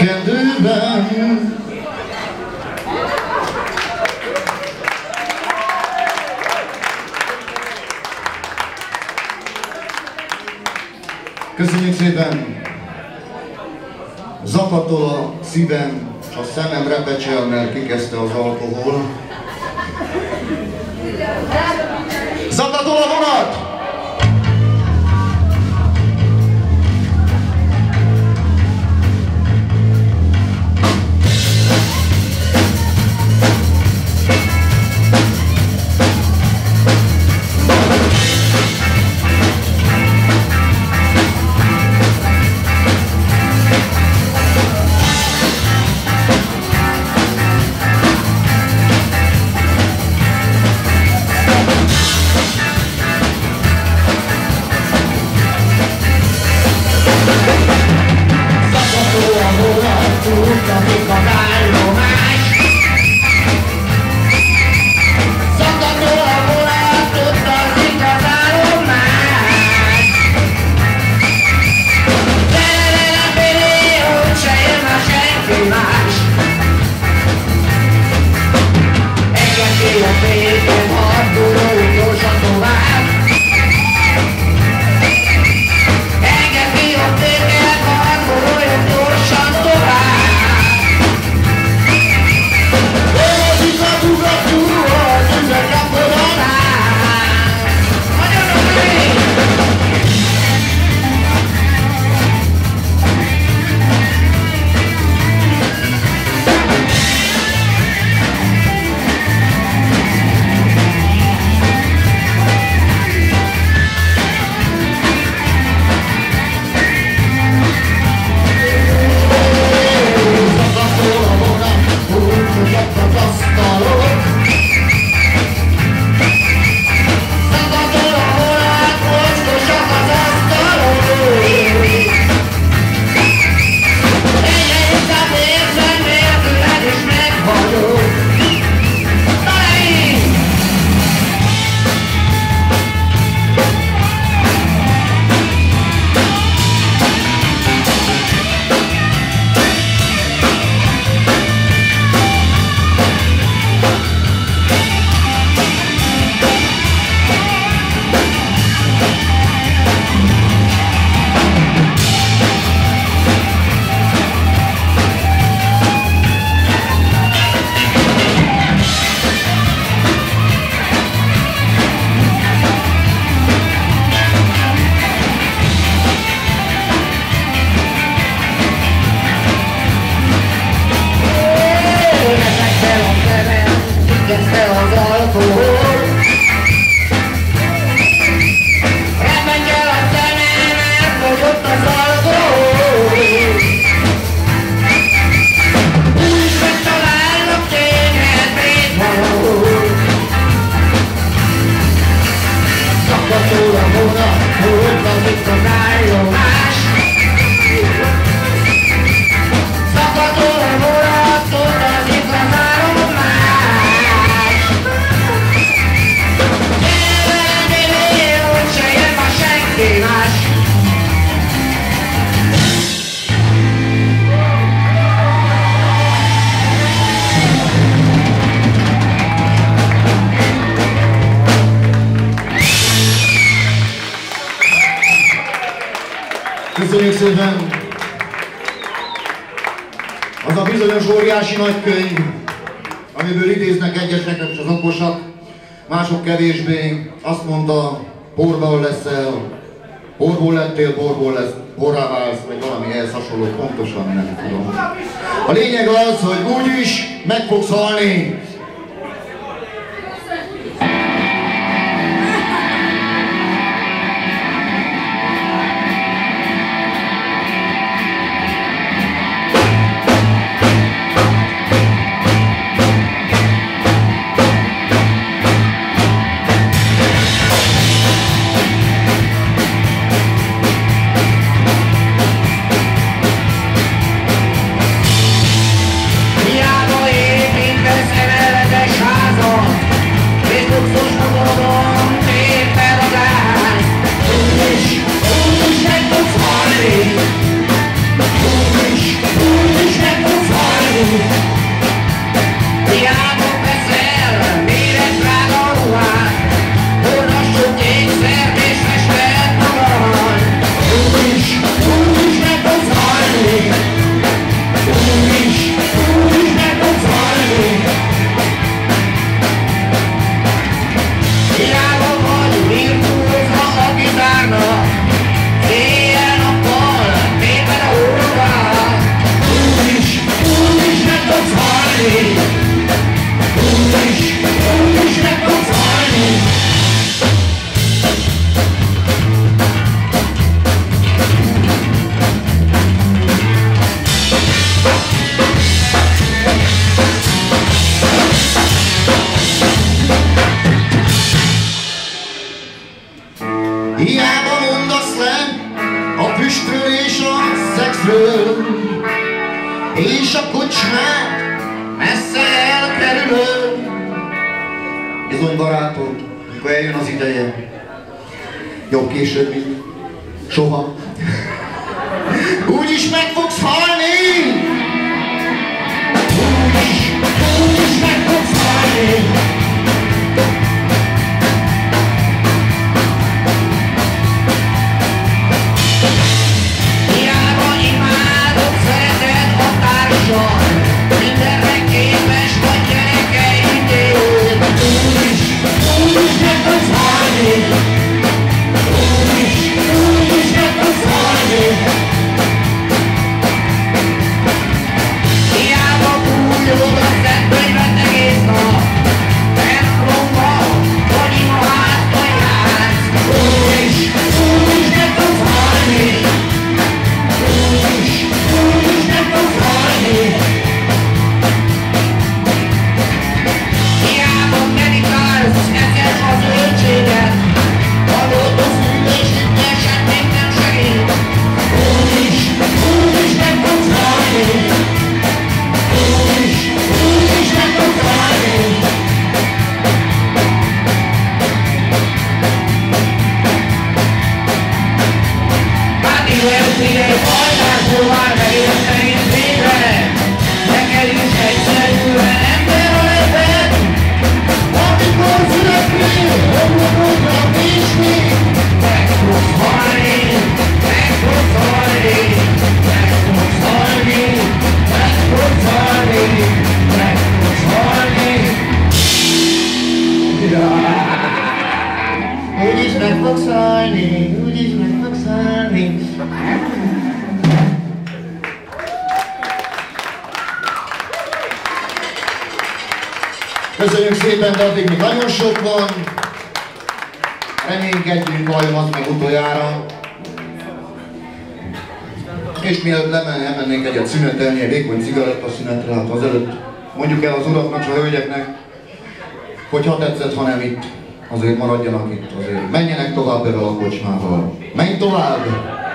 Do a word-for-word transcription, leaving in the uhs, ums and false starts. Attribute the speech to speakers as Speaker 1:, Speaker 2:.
Speaker 1: erdőben. Köszönjük szépen! Zakatol a szívem, és a szemem repecsel, mert kikezdte az alkohol. Zakatol a vonat! Köszönjük szépen! Az a bizonyos óriási nagykönyv, amiből idéznek egyesek és az okosak, mások kevésbé, azt mondta, porból leszel, porból lettél, porból lesz, porrá válsz, vagy valami ehhez hasonló, pontosan nem tudom. A lényeg az, hogy úgyis meg fogsz halni.
Speaker 2: Hiába építesz
Speaker 1: és a kocsmát messze elkerülöm. Bizony barátom, mikor eljön az ideje, jobb később, mint soha. Úgyis meg fogsz halni! Úgyis, úgyis meg fogsz halni! Hiába imádod, szereted a társad, mindenre képes vagy gyerekeidét. Úgyis, úgyis meg fogsz halni! Úgyis, úgyis meg fogsz halni! Hiába bújod a szentkönyvet egész nap, templomba, vagy imaházba jársz. Úgyis, úgyis meg fogsz halni! Úgyis, úgyis meg fogsz halni! Hiába meditálsz, eszed a zöldséget, adod az ülését, esett még nem segít. Úgyis, úgyis meg fogsz halni! Úgyis, úgyis meg fogsz halni! Hát illetve egy hajtásból már megérte én végre, neked is egyszerűen ember a lebed. Amikor születnél, homlokodra nincs még, meg fogsz halni, meg fogsz halni, meg fogsz halni, meg fogsz halni, meg fogsz halni. Úgyis meg fogsz halni, úgyis meg fogsz halni. Köszönjük szépen, de addig még nagyon sok van. Reménykedjünk, vajon az meg utoljára. És mielőtt elmennénk egyet szünetelni, egy vékony cigaretta szünetre, hát azelőtt mondjuk el az uraknak és a hölgyeknek, hogy ha tetszett, ha nem itt, azért maradjanak itt, azért menjenek tovább ebben a kocsmával. Menj tovább!